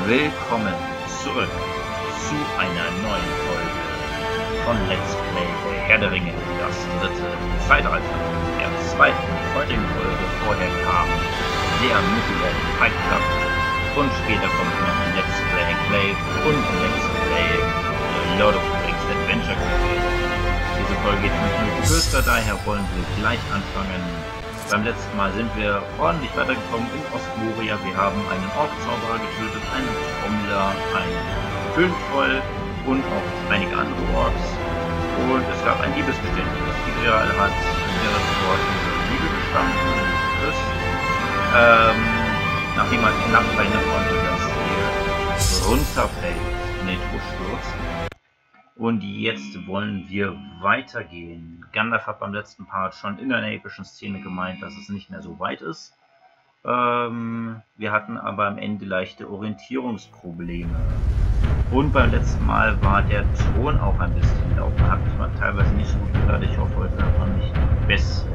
Willkommen zurück zu einer neuen Folge von Let's Play der Herr der Ringe, das dritte Zeitalter. Der zweiten heutigen Folge. Vorher kam der Mittelwelt Fight Club und später kommt noch Let's Play Enclave und Let's Play Lord of the Rings Adventure Campaign. Diese Folge geht 5 Minuten kürzer, daher wollen wir gleich anfangen. Beim letzten Mal sind wir ordentlich weitergekommen in Ostmoria. Wir haben einen Ork-Zauberer getötet, einen Trommler, einen Föhntroll und auch einige andere Orks. Und es gab ein Liebesgeständnis. Idrial hat mehrere Worte Liebe gestanden und geküsst. Nachdem man knapp verhindern konnte, dass er runterfällt, in den Tod stürzt. Und jetzt wollen wir weitergehen. Gandalf hat beim letzten Part schon in einer epischen Szene gemeint, dass es nicht mehr so weit ist. Wir hatten aber am Ende leichte Orientierungsprobleme. Und beim letzten Mal war der Ton auch ein bisschen laut. Da hat man teilweise nicht so gut gehört. Ich hoffe, heute hört man nicht besser.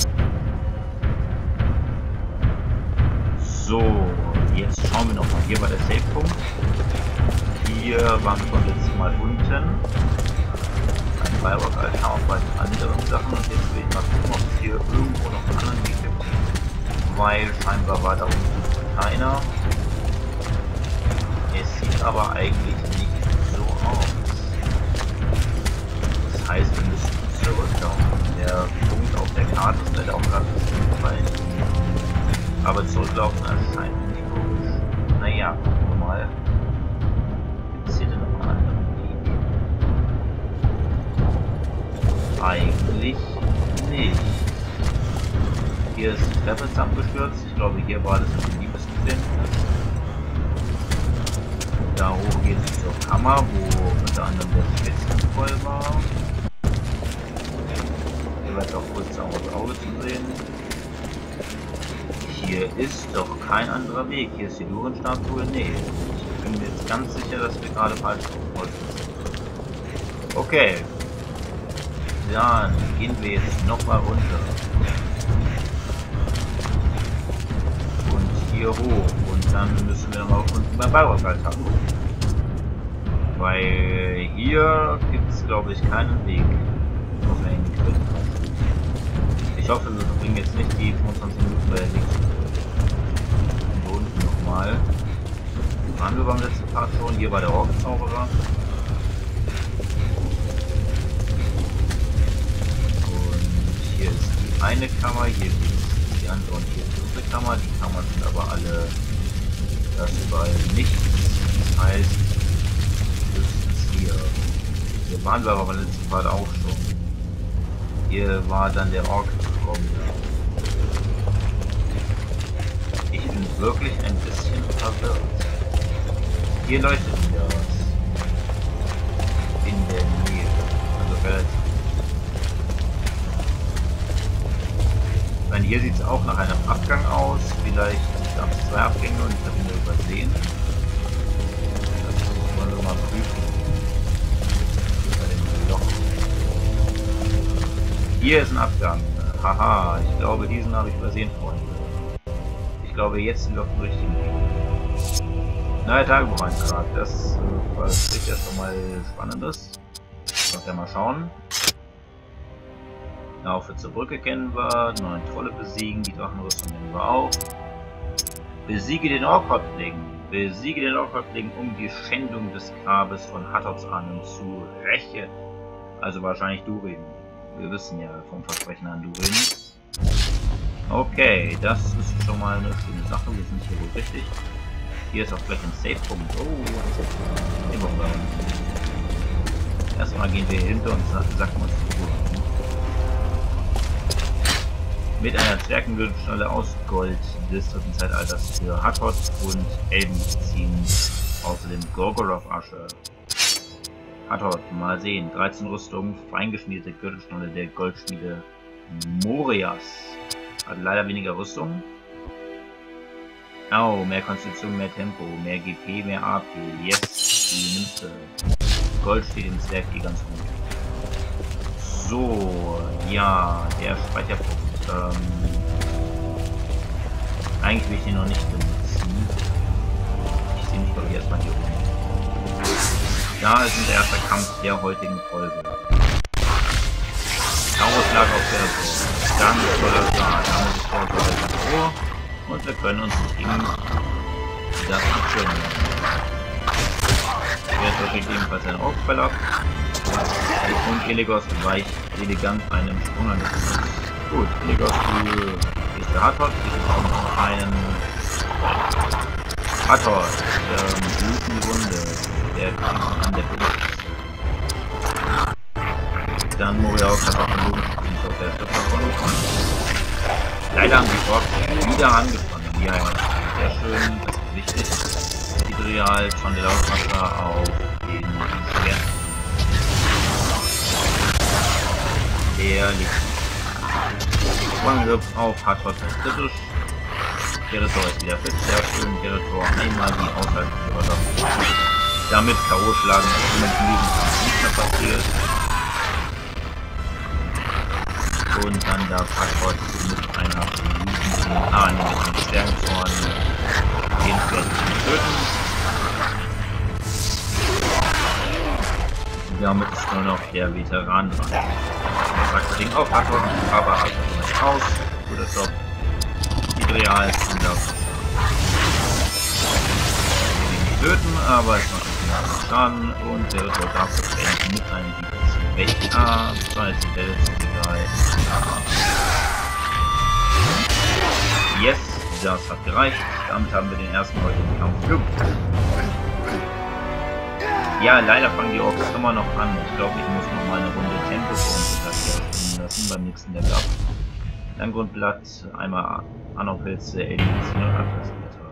So, jetzt schauen wir nochmal. Hier war der Savepunkt. Hier waren wir beim letzten Mal unten. Ein Balrog-Altar und bei anderen Sachen. Und jetzt will ich mal gucken, ob es hier irgendwo noch einen anderen Weg gibt. Weil scheinbar war da unten keiner. Es sieht aber eigentlich nicht so aus. Das heißt, wir müssen zurücklaufen. Der Punkt auf der Karte ist leider auch gerade ein bisschen gefallen. Aber zurücklaufen erscheint nicht logisch. Naja, gucken wir mal. Eigentlich nicht. Hier ist die Treppe zusammengestürzt. Ich glaube, hier war das ein Liebesgeständnis. Da hoch geht es zur Kammer, wo unter anderem der Spitzenvoll war. Hier wird auch kurz aus Auge zu sehen. Hier ist doch kein anderer Weg. Hier ist die Durin-Statue. Nee. Ich bin mir jetzt ganz sicher, dass wir gerade falsch wollten. Okay. Dann gehen wir jetzt nochmal runter. Und hier hoch. Und dann müssen wir nochmal unten beim Balrog-Altar gucken. Weil hier gibt es, glaube ich, keinen Weg. Muss man in die Quelle fassen. Ich hoffe, wir verbringen jetzt nicht die 25 Minuten bei der nächsten. Und unten nochmal. Waren wir beim letzten Part schon. Hier war der Ork-Zauberer. Eine Kammer, hier die andere und hier die dritte Kammer. Die Kammern sind aber alle das überall nichts. Das heißt, höchstens hier. Hier waren wir aber beim letzten Part auch schon. Hier war dann der Ork gekommen. Ich bin wirklich ein bisschen verwirrt. Hier leuchtet wieder was. In der Nähe. Also relativ. Hier sieht es auch nach einem Abgang aus. Vielleicht gab es 2 Abgänge und ich habe ihn übersehen. Das wollen wir mal prüfen. Bei dem Loch. Hier ist ein Abgang. Haha, ich glaube, diesen habe ich übersehen, Freunde. Ich glaube, jetzt sind wir auf dem richtigen Weg. Neuer Tagebucheintrag. Das verspricht ja schon mal Spannendes. Lass ja mal schauen. Laufe zur Brücke kennen wir, 9 Trolle besiegen, die Drachenrüstung kennen wir auch. Besiege den Orkhäuptling. Besiege den Orkhäuptling, um die Schändung des Grabes von Hattops Ahnen zu rächen. Also wahrscheinlich Durin. Wir wissen ja vom Versprechen an Durin. Okay, das ist schon mal eine schöne Sache. Wir sind hier wohl richtig. Hier ist auch gleich ein Save-Punkt. Oh, immer bei uns. Erstmal gehen wir hinter und sacken uns die Ruhe. Mit einer Stärkengürtelschnalle aus Gold des dritten Zeitalters für Hathor und Elbenmedizin. Außerdem Gorgoroth-Asche. Hathor, mal sehen. 13 Rüstungen, feingeschmiedete Gürtelschnalle der Goldschmiede Morias. Hat leider weniger Rüstung. Oh, mehr Konstitution, mehr Tempo, mehr GP, mehr AP. Yes, die nimmst du. Gold steht im Stack hier ganz gut. So, ja, der Speicherpunkt. Eigentlich will ich den noch nicht benutzen. Ich sehe mich, glaube ich, erst Da ist unser erster Kampf der heutigen Folge. Chaos-Schlag auf der Tor. Dann voller Stahl. Da muss ich der Tor. Und wir können uns gegen das abschirmen. Der Tor kriegt ebenfalls einen Aufprall ab. Und Elegos weicht elegant einem Sprung an. Gut, Elegos, du gehst für Hathor. Ich bekomme noch einen Hathor. Bluten die Wunde. Der kriegt an der Brust. Dann Moriauk hat auch einen Bogen auf der Stifter von uns. Leider haben die Orks wieder angefangen. Ja, sehr schön, das ist wichtig. Hydrial von der Laufwasser auf den Schwert. Der liegt. Angriff auf Hathor kritisch. Geretor ist wieder fit, sehr schön. Geretor einmal die Aushaltung überlassen. Damit K.O. schlagen, dass jemand nicht mehr passiert. Und dann darf Hathor mit einer mit dem Sternenhorn den Pferd töten. Damit ist nur noch der Veteran dran. Er sagt das Ding auf Hathor, aber Hathor nicht aus. Guter Job. Ideal und das nicht töten, aber es macht nicht mehr Schaden und der Ritter darf das beenden mit einem Weg A, 2 Spells, 3 Yes, das hat gereicht. Damit haben wir den ersten heutigen Kampf gewonnen. Ja, leider fangen die Orks immer noch an. Ich glaube, ich muss noch mal eine Runde Tempo für uns spielen lassen beim nächsten Level Up. Dann Grundblatt, einmal Anopilze, Elimination und Abwehrsplätter.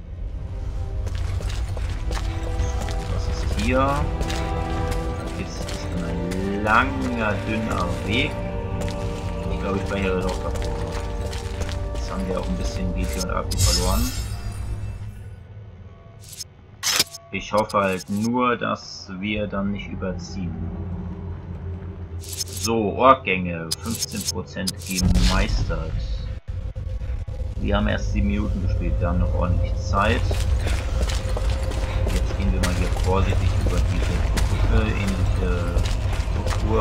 Was ist hier? Jetzt ist ein langer, dünner Weg. Ich glaube, ich verliere doch davor. Jetzt haben wir auch ein bisschen GP und AP verloren. Ich hoffe halt nur, dass wir dann nicht überziehen. So, Orkgänge, 15% gemeistert. Wir haben erst 7 Minuten gespielt, wir haben noch ordentlich Zeit. Jetzt gehen wir mal hier vorsichtig über diese ähnliche Struktur,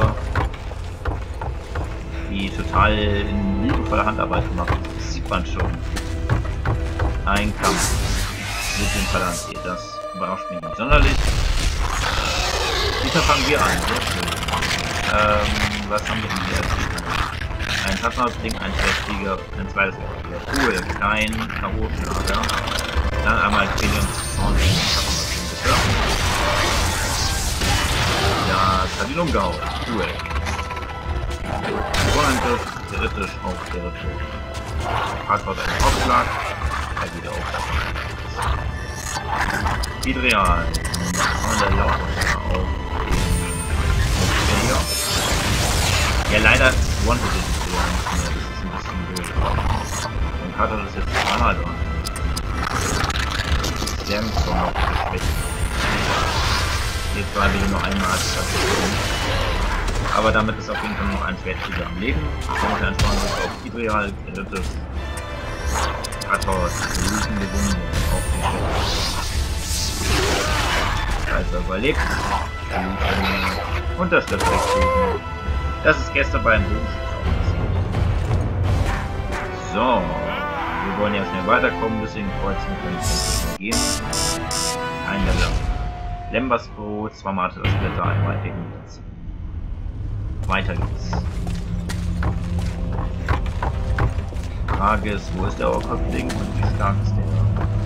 die total in liebevoller Handarbeit gemacht wird. Das sieht man schon. Ein Kampf mit dem Palantir, das überrascht mich nicht sonderlich. Diesmal fangen wir an, sehr schön. Was haben wir denn hier? Ein Schattenhausding, ein Schwertflieger, ein zweites Schwertflieger. Cool, kein K.O.-Schlager. Dann einmal Trillium und den Schattenhausding, bitte. Ja, es hat ihn umgehauen. Cool. Vorangriff, kritisch auf der Ritter. Hathor einen Aufschlag. Er wieder auf. Hydrial. Und der Laufwasser auf den hier. Ja, leider One-Hit ist nicht mehr. Das ist ein bisschen blöd. Und Hathor ist jetzt zweimal dran. Sehr noch geschwächt. Jetzt war wieder nur einmal als Station. Aber damit ist auf jeden Fall noch ein Schwertflieger am Leben. Ich komme ein Angriff auf Hydrial, kritisch. Hathor, blutende Wunde auf den Schwert. Also überlebt. Und das stirbt wegfliegen. Das ist gestern beim Bogenschütz auch passiert. So. Wir wollen jetzt schnell weiterkommen, deswegen kreuzen wir können wir gehen. Ein Level. Lembasbro, zweimal das Blätter, einmal gegen das. Weiter geht's. Frage ist, wo ist der Ork-Häuptling und wie stark ist der?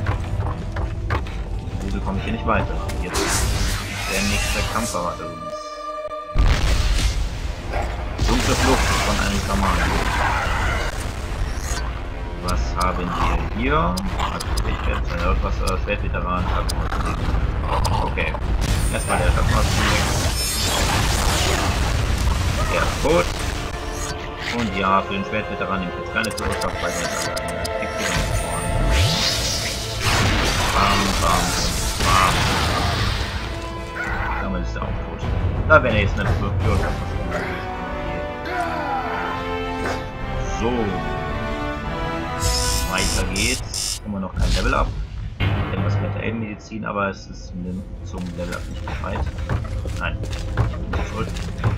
Wieso komme ich hier nicht weiter? Jetzt der nächste Kampf erwartet uns. Dunkle Flucht von einem Schaman. Was haben wir hier? Schwertveteran. Okay. Erstmal der Schattenhausding weg. Der ist tot. Und ja, für den Schwertveteran nimmt jetzt keine Führerschaft, weil er ist eine Kickfehler nach vorne. Bam, bam, bam. Damit ist er auch tot. Da wäre er jetzt eine Führerschaft. So. Weiter geht's. Immer noch kein Level Up. Denn was mit Elbenmedizin, aber es ist zum Level Up nicht bereit. Nein, ich bin zurück.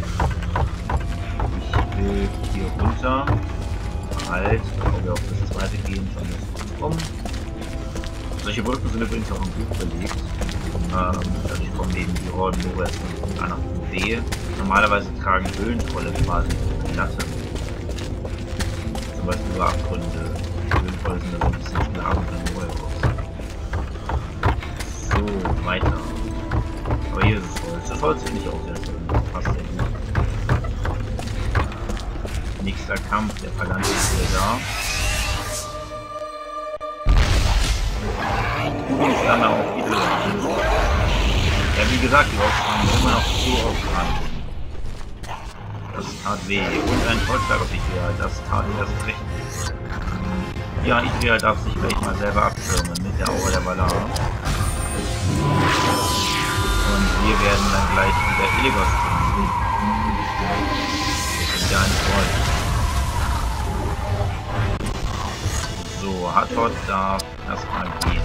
Ich will hier runter. Halt, bevor wir auf das zweite gehen, schon das rum. Solche Brücken sind übrigens auch im Buch belegt. Dadurch kommen eben die Horden nur erst von Punkt A nach Punkt B. Normalerweise tragen Höhlentrolle quasi die Latte. Zum Beispiel über Abgründe. Höhlentrolle sind da so ein bisschen Sklaven von Moe raus. So, weiter. Aber hier ist es Holz. Das Holz finde ich auch sehr schön. Passt sehr gut. Nächster Kampf, der Phalanx ist wieder da. Und dann auch wieder. Ja, wie gesagt, die Orks haben immer noch so oft dran. Das tat weh. Und ein Vollschlag auf Idria, das tat erst recht. Ja, Idria darf sich gleich mal selber abschirmen mit der Aura der Valar. Und wir werden dann gleich wieder Elegos tun. Das ist ja ein Freund. So, Hathor darf erstmal gehen.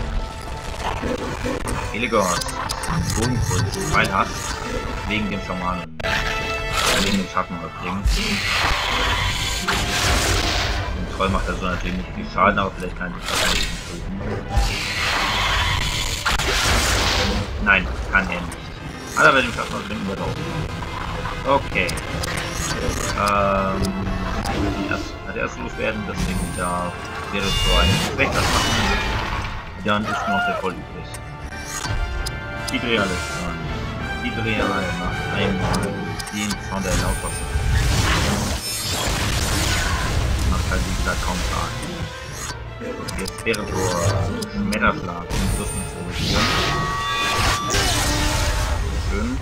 Elegos, Bogenkunst, weil hat wegen dem Schamanen, wegen dem Schattenhäuptling. Im Troll macht er so natürlich nicht viel Schaden, aber vielleicht kann ich das nicht töten. Nein, kann er nicht. Aber bei dem Schattenhäuptling überlaufen. Okay. Als erst loswerden, deswegen da wäre so ein Weglass machen. Dann ist noch der Voll übrig. Idrial ist dran. Idrial macht einmal den Sound der Lautwasser. Macht halt wie gesagt kaum Schaden. Jetzt wäre so Schmetterschlag, um Rüstung zu reduzieren. Schön.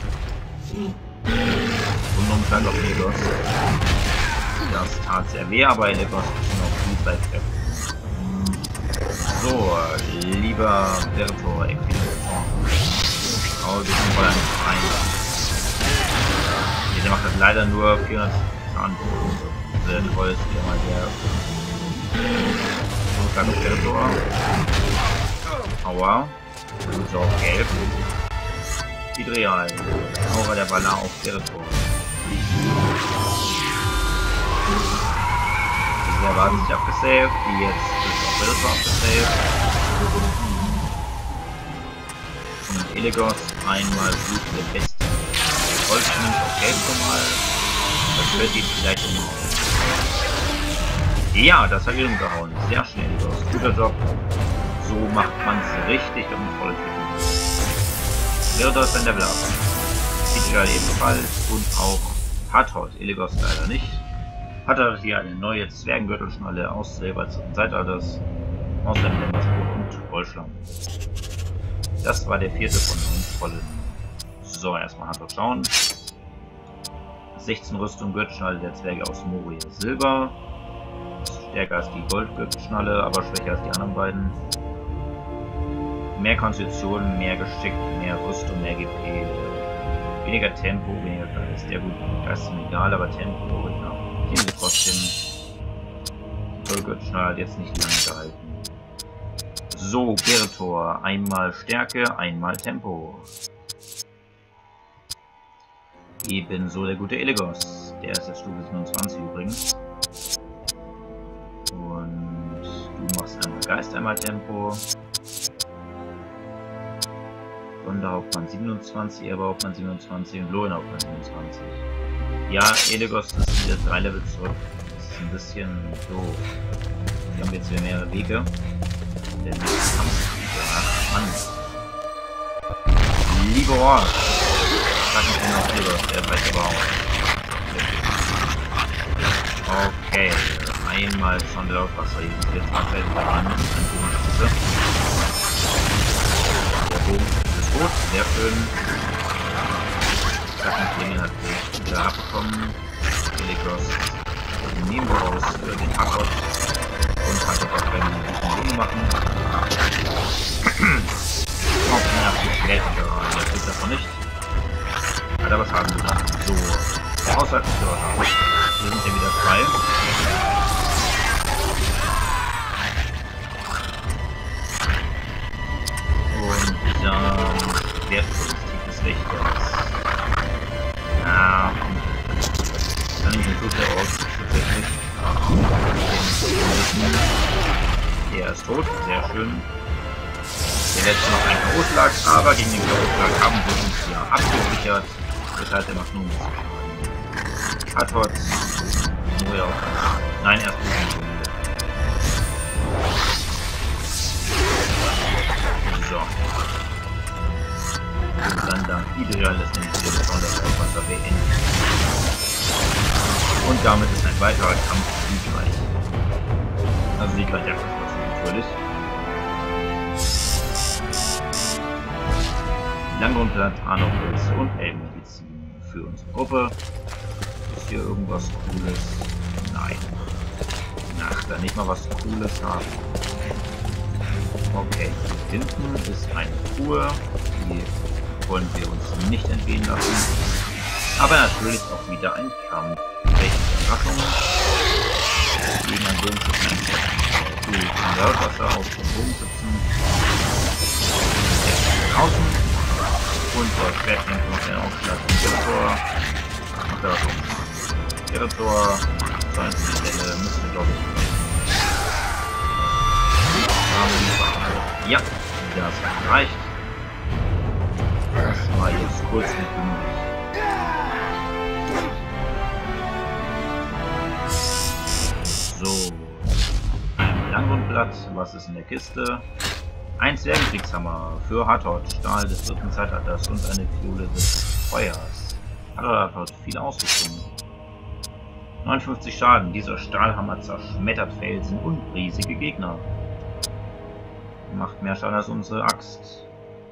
Und noch ein Schlag auf Elegos. Das tat sehr weh, aber Elegos ist noch gut bei Kräften. So, lieber Vertor, Equilibrium. Oh, wir sind voll nicht rein. Der macht das leider nur 400 Schaden. Der Holz wieder mal der. So, dann Vertor. Aua. Und so auf Gelb. Idrial. Aura der Valar auf Vertor. Der war sich abgesaved, die jetzt ist auch Vertor abgesaved. Und Elegos einmal Blut der Beste. Holz nimmt auf Gelb nochmal. Das wird ihn vielleicht umhauen. Ja, das hat ihn umgehauen. Sehr schnell, Elegos. Guter Job. So macht man es richtig und voll töten. Vertor ist ein Level Up. Idrial ebenfalls und auch Hathor. Elegos leider nicht. Hat er hier eine neue Zwergengürtelschnalle aus Silberzeiten Zeitalters, außerdem Dämmerspur und Vollschlamm. Das war der vierte von 9 vollen. So, erstmal Hathor schauen. 16 Rüstung, Gürtelschnalle der Zwerge aus Moria Silber. Stärker als die Goldgürtelschnalle, aber schwächer als die anderen beiden. Mehr Konstitution, mehr Geschick, mehr Rüstung, mehr GP. Weniger Tempo, weniger Geist. Ja gut, Geist ist mir egal, aber Tempo, ja. Gehen wir trotzdem. Goldgürtelschnalle hat jetzt nicht lange gehalten. So, Vertor. Einmal Stärke, einmal Tempo. Ebenso der gute Elegos. Der ist jetzt Stufe 27 übrigens. Und du machst einmal Geist, einmal Tempo. Sonderhauptmann 27, Erberhauptmann 27 und Lohenhauptmann 27. Ja, Elegos ist wieder 3 Level zurück. Das ist ein bisschen doof. Wir haben jetzt wieder mehrere Wege. Der nächste Kampf. Ach, Mann. Liebe Ort. Sag mich noch Elegos, der reicht aber auch. Okay. Einmal schon der Laufwasser. Hier sind wir tatsächlich dran. Ein Bogenschütze. Der Bogen ist gut. Sehr schön. Klingen hat sich wieder abbekommen. Elegos nehmen wir raus für den Hathor und Hathor auch beim Bogen machen. Auf den ersten Schwertger, das ist davon nicht. Hat er was haben gesagt. So, der Haushalt ist dort aus. Wir sind hier wieder frei. Und Jetzt noch ein K.O.-Schlag, aber gegen den K.O.-Schlag haben wir uns ja abgesichert. Das heißt, er macht nur ein bisschen Schaden. Hatot. Nur ja auch. Nein, erst ein so. Und dann ideal ist nämlich der Sonderwasser beenden. Und damit ist ein weiterer Kampf siegreich. Also siegreich abgeschlossen natürlich. Langrundblatt, Arnoldpilz und Elbenmedizin für unsere Gruppe. Ist hier irgendwas Cooles? Nein. Ach, da nicht mal was Cooles haben. Okay, hier hinten ist eine Truhe. Die wollen wir uns nicht entgehen lassen. Aber natürlich auch wieder ein Kampf. Welche Überraschung. Gegen einen Bogenschützen ein Wasser auf dem Bogenschützen. Außen. Und dort Schwertkämpfe noch den Aufschlag von Territor. Macht er was um. Territor. So eine Stelle müssen wir, glaube ich, ja, das reicht. Das war jetzt kurz und bündig. So. Ein Langrundblatt. Was ist in der Kiste? Ein Zwergenkriegshammer für Hatot, Stahl des 3. Zeitalters und eine Fiole des Feuers. Hatot hat viel Ausrüstung. 59 Schaden. Dieser Stahlhammer zerschmettert Felsen und riesige Gegner. Macht mehr Schaden als unsere Axt.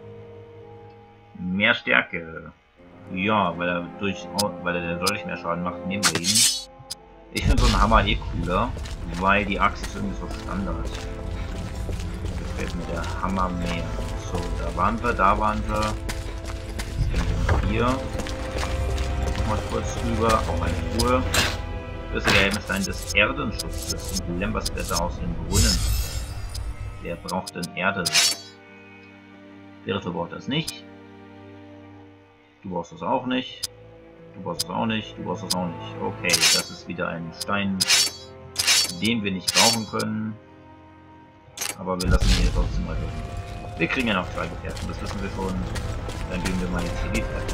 Mehr Stärke. Ja, weil er deutlich mehr Schaden macht, nehmen wir ihn. Ich finde so einen Hammer eh cooler, weil die Axt ist irgendwie so Standard. Gefällt mir der Hammer mehr. So, da waren wir. Jetzt gehen wir hier. Nochmal kurz rüber. Auch eine Truhe. Das ist der Helmstein des Erdenschutzes und Lembersblätter aus den Brunnen. Wer braucht denn Erde? Veritor braucht das nicht. Du brauchst das auch nicht. Du brauchst das auch nicht. Du brauchst das auch nicht. Okay, das ist wieder ein Stein, den wir nicht brauchen können. Aber wir lassen ihn hier trotzdem mal drin. Wir kriegen ja noch 2 Gefährten, das wissen wir schon. Dann gehen wir mal jetzt hier die Fährte.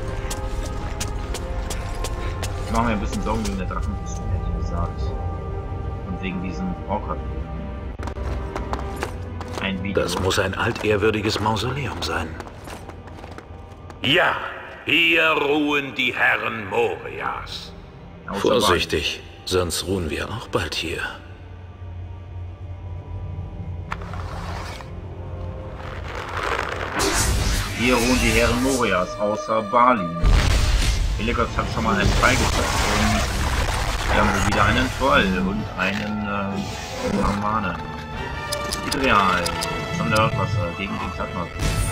Ich mache mir ein bisschen Sorgen wegen der Drachenrüstung, ehrlich gesagt. Und wegen diesen Ork-Karten. Das muss ein altehrwürdiges Mausoleum sein. Ja, hier ruhen die Herren Morias. Vorsichtig, sonst ruhen wir auch bald hier. Hier ruhen die Herren Morias, außer Balin. Elegos hat schon mal einen Pfeil gesetzt und wir haben wieder einen Troll und einen Schamanen. Ideal. Sonderwasser gegen den Stadtmarkt.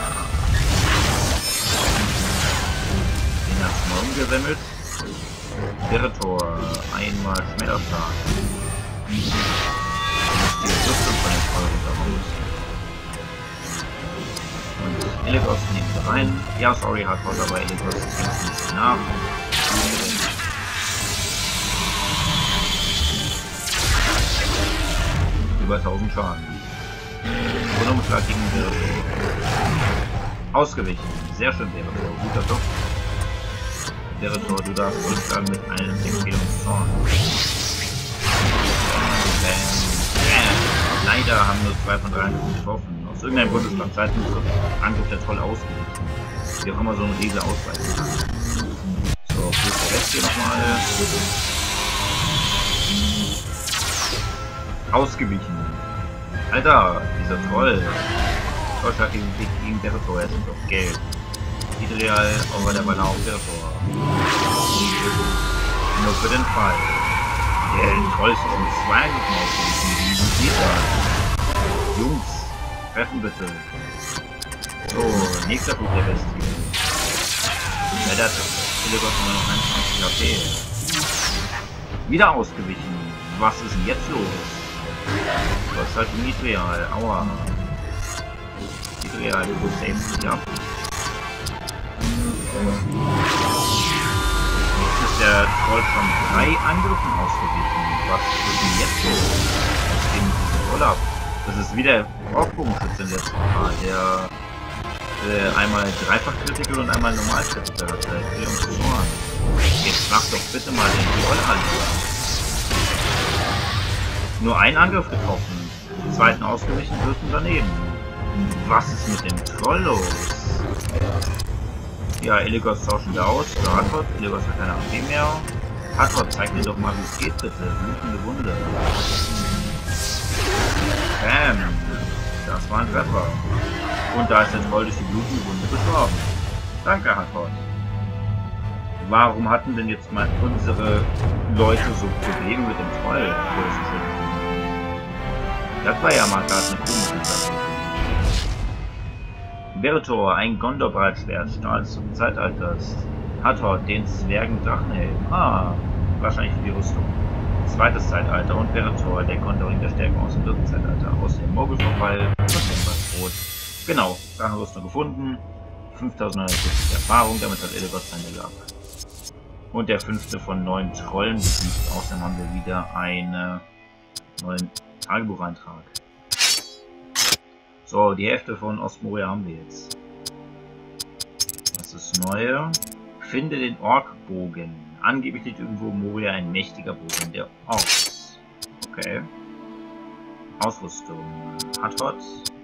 Den hat es mal umgesammelt. Veritor. Einmal Schmetterschlag. Die Rüstung von den Troll runterhauen. Und Elegos nehmen wir rein. Ja, sorry, Hardcore, aber Elegos ist nicht nach. Über 1000 Schaden. Rundumschlag gegen Veritor. Ausgewichen. Sehr schön, Veritor. Guter Job. Veritor, du darfst zurückschlagen mit einem Empfehlungszorn. Leider haben nur 2 von 3 getroffen. Aus irgendeinem Grund ist beim zweiten Angriff der Troll ausgewichen. Wie auch immer so ein Riese ausweichen kann. So, plus der Rest hier nochmal. Ausgewichen. Alter, dieser Troll. Trollschlag gegen Veritor, er sind auf Geld. Ideal, aber der Baller auf Veritor. Nur für den Fall. Der Troll ist in 2 Angriffen ausgewichen. Wie sieht das? Jungs, treffen bitte. So, nächster Flug der Bestie. Ja, der hat Elegos nur noch 21 HP. Wieder ausgewichen. Was ist denn jetzt los? Was ist halt Mitreal? Aua. Mitreal, du savest dich ab. Jetzt ist der Troll von 3 Angriffen ausgewichen. Was ist denn jetzt los? Was geht mit diesem Troll ab? Das ist wieder Orkbogenschütze im letzten Mal. Der einmal dreifach Critical und einmal normal Critical hatte. Jetzt mach doch bitte mal den Troll an. Nur ein Angriff getroffen. Den zweiten ausgewichen, dritten daneben. Was ist mit dem Troll los? Ja, Eligos tauschen wir aus für Hathor. Eligos hat keine AP mehr. Hathor, zeig mir doch mal, wie es geht, bitte. Blutende Wunde. Bam. Das war ein Treffer. Und da ist der Troll durch die blutende Wunde gestorben. Danke, Hathor. Warum hatten denn jetzt mal unsere Leute so Probleme mit dem Troll? Das war ja mal gerade eine komische Sache. Beretor, ein Gondor-Breitschwert, Stahl des Zeitalters. Hathor, den Zwergendrachenhelm. Wahrscheinlich für die Rüstung. Zweites Zeitalter und Beretor, der Gondorring der Stärke aus dem dritten Zeitalter. Aus dem Mogelverfall und Tempelsbrot. Genau, Drachenrüstung gefunden. 5940 Erfahrung, damit hat Eligos sein Level ab. Und der 5. von 9 Trollen besiegt. Außerdem haben wir wieder einen neuen Tagebucheintrag. So, die Hälfte von Ostmoria haben wir jetzt. Das ist Neue. Finde den Orkbogen. Angeblich liegt irgendwo in Moria ein mächtiger Bogen der Orks. Okay. Ausrüstung. Hathor.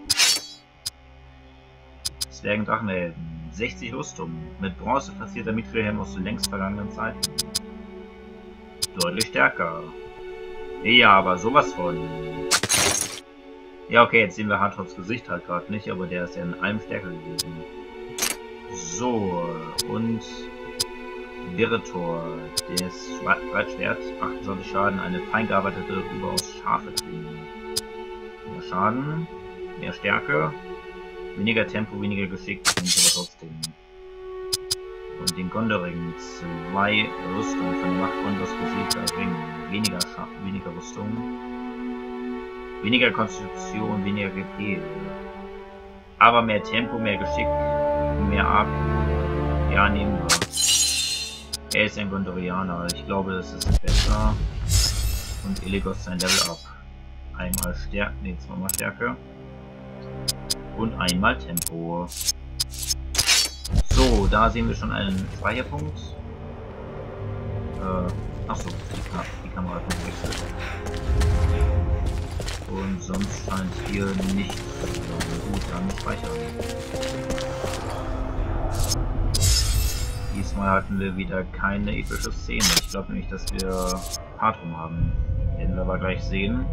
Zwergendrachenhelden. 60 Rüstung. Mit Bronze verzierter Mithril-Helm aus den längst vergangenen Zeiten. Deutlich stärker. Ja, aber sowas von. Ja, okay, jetzt sehen wir Hathors Gesicht halt gerade nicht, aber der ist ja in allem stärker gewesen. So, und Beretor, das Breitschwert, 28 Schaden, eine fein gearbeitete, überaus scharfe Klinge. Mehr Schaden, mehr Stärke, weniger Tempo, weniger Geschick, aber trotzdem. Und den Gondorring, 2 Rüstung von der Macht Gondors besiegter Ring, weniger Rüstung. Weniger Konstitution, weniger GP. Aber mehr Tempo, mehr Geschick, mehr AP. Ja, nehmen wir. Er ist ein Gondorianer. Ich glaube, das ist besser. Und Eligos sein Level up. Einmal Stärke, nee, zweimal Stärke. Und einmal Tempo. So, da sehen wir schon einen Speicherpunkt. Achso, die Kamera hat gewechselt. Und sonst scheint hier nicht gut an Speichern. Diesmal hatten wir wieder keine epische Szene. Ich glaube nämlich, dass wir Patrum haben. Werden wir aber gleich sehen.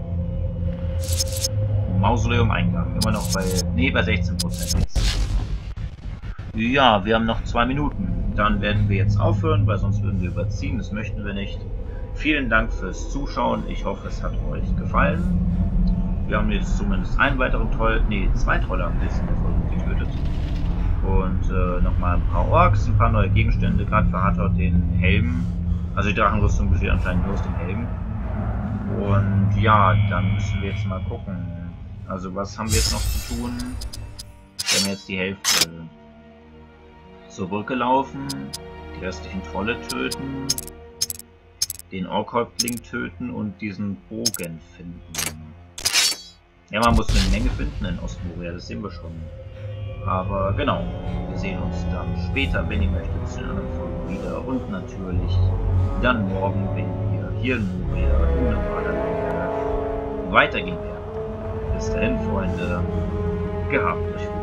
Mausoleum-Eingang. Immer noch bei 16% jetzt. Ja, wir haben noch 2 Minuten. Dann werden wir jetzt aufhören, weil sonst würden wir überziehen. Das möchten wir nicht. Vielen Dank fürs Zuschauen. Ich hoffe, es hat euch gefallen. Wir haben jetzt zumindest einen weiteren Troll, nee, 2 Trolle haben wir jetzt in der Folge getötet. Und nochmal ein paar Orks, ein paar neue Gegenstände, gerade für Hathor den Helm. Also die Drachenrüstung besteht anscheinend nur aus dem Helm. Und ja, dann müssen wir jetzt mal gucken. Also was haben wir jetzt noch zu tun? Wir haben jetzt die Hälfte zurückgelaufen, die restlichen Trolle töten, den Orkhäuptling töten und diesen Bogen finden. Ja, man muss eine Menge finden in Ostmoria, das sehen wir schon. Aber genau, wir sehen uns dann später, wenn ihr möchtet, zu einer anderen Folge wieder. Und natürlich dann morgen, wenn wir hier in Moria in normaler weitergehen werden. Bis dahin, Freunde, gehabt euch wohl.